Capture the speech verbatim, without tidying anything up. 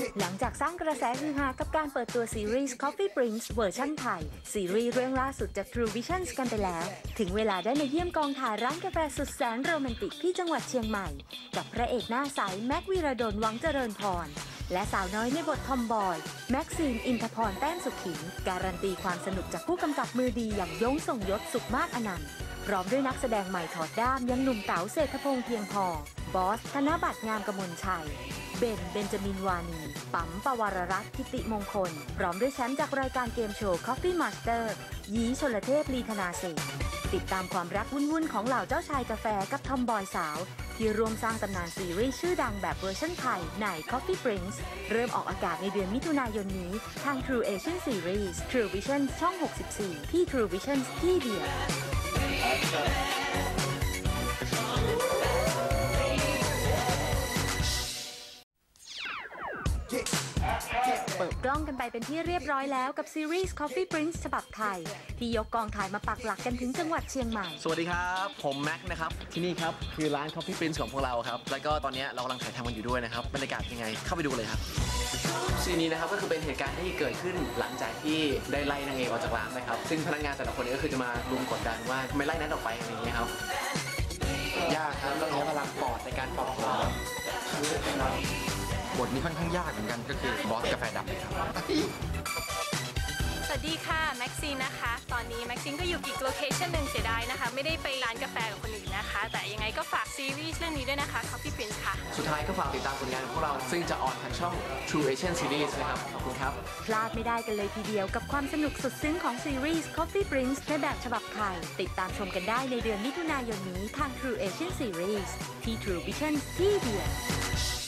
หลังจากสร้างกระแสฮือฮากับการเปิดตัวซีรีส์ Coffee Prince เวอร์ชันไทยซีรีส์เรื่องล่าสุดจาก True Visions กันไปแล้วถึงเวลาได้มาเยี่ยมกองถ่ายร้านกาแฟสุดแสนโรแมนติกที่จังหวัดเชียงใหม่กับพระเอกหน้าใสแม็กวีรดลวังเจริญพรและสาวน้อยในบททอมบอยแม็กซีนอินทพรแต้มสุขินการันตีความสนุกจากผู้กำกับมือดีอย่างยงส่งยศสุขมาศอนันต์พร้อมด้วยนักแสดงใหม่ถอดด้ามยังหนุ่มเต๋าเศรษฐพงษ์เพียงพอบอสธนบัตรงามกมลชัยเบนเบนจามินวานีปั๊มปวารรัตน์ทิติมงคลพร้อมด้วยแชมป์จากรายการเกมโชว์ Coffee Master ยีชลเทพลีธนาเศษติดตามความรักวุ่นๆของเหล่าเจ้าชายกาแฟกับทอมบอยสาวที่ร่วมสร้างตำนานซีรีส์ชื่อดังแบบเวอร์ชันไทยใน Coffee Prince เริ่มออกอากาศในเดือนมิถุนายนนี้ทาง True Asian Series True Visions ช่อง หกสิบสี่ ที่ True Visions ที่เดียวเปิดกล้องกันไปเป็นที่เรียบร้อยแล้วกับซีรีส์ Coffee Prince ฉบับไทยที่ยกกองถ่ายมาปักหลักกันถึงจังหวัดเชียงใหม่สวัสดีครับผมแม็กนะครับที่นี่ครับคือร้าน Coffee Prince ของพวกเราครับแล้วก็ตอนนี้เรากำลังถ่ายทำกันอยู่ด้วยนะครับบรรยากาศยังไงเข้าไปดูเลยครับซีนนี้นะครับก็คือเป็นเหตุการณ์ที่เกิดขึ้นหลังจากที่ได้ไล่นางเอกออกจากร้านนะครับซึ่งพนักงานแต่ละคนนี้ก็คือจะมารุมกดดันว่าไม่ไล่นัทออกไปอะไรอย่างเงี้ยครับยากครับต้องใช้พลังปอดในการปลอบโยนบทนี้ค่อนข้างยากเหมือนกันก็คือบอสกาแฟดำครับสวัสดีค่ะแม็กซีนนะคะตอนนี้แม็กซีนก็อยู่อีกโลเคชั่นหนึ่งเสียดายนะคะไม่ได้ไปร้านกาแฟกับคนอื่นนะคะแต่ยังไงก็ฝากซีรีส์เรื่องนี้ด้วยนะคะ Coffee Prince ค่ะสุดท้ายก็ฝากติดตามผลงานของพวกเราซึ่งจะออนทางช่อง True Asian Series นะครับขอบคุณครับพลาดไม่ได้กันเลยทีเดียวกับความสนุกสุดซึ้งของซีรีส์ Coffee Prince ในแบบฉบับไทยติดตามชมกันได้ในเดือนมิถุนายนนี้ทาง True Asian Series ที่ True Vision ที่เดียว